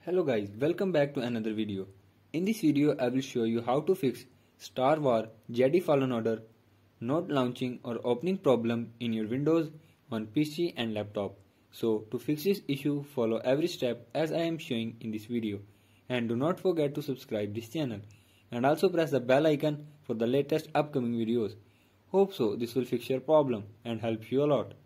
Hello guys, welcome back to another video. In this video I will show you how to fix Star Wars Jedi Fallen Order not launching or opening problem in your Windows on PC and laptop. So to fix this issue, follow every step as I am showing in this video, and do not forget to subscribe this channel and also press the bell icon for the latest upcoming videos. Hope so this will fix your problem and help you a lot.